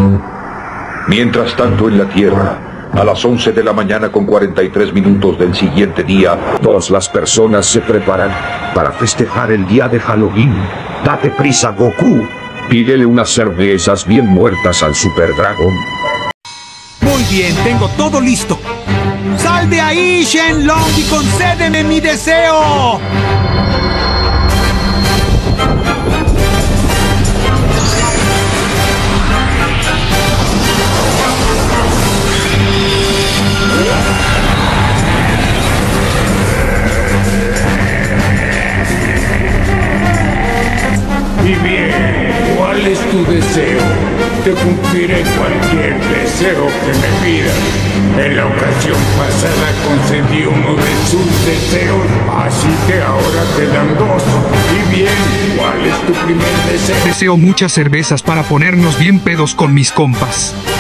Mientras tanto en la Tierra, a las 11 de la mañana con 43 minutos del siguiente día, todas las personas se preparan para festejar el día de Halloween. Date prisa, Goku. Pídele unas cervezas bien muertas al Super Dragon. Muy bien, tengo todo listo. ¡Sal de ahí, Shenlong, y concédeme mi deseo! Y bien, ¿cuál es tu deseo? Te cumpliré cualquier deseo que me pidas. En la ocasión pasada concedí uno de sus deseos, así que ahora te dan dos. Y bien, ¿cuál es tu primer deseo? Deseo muchas cervezas para ponernos bien pedos con mis compas.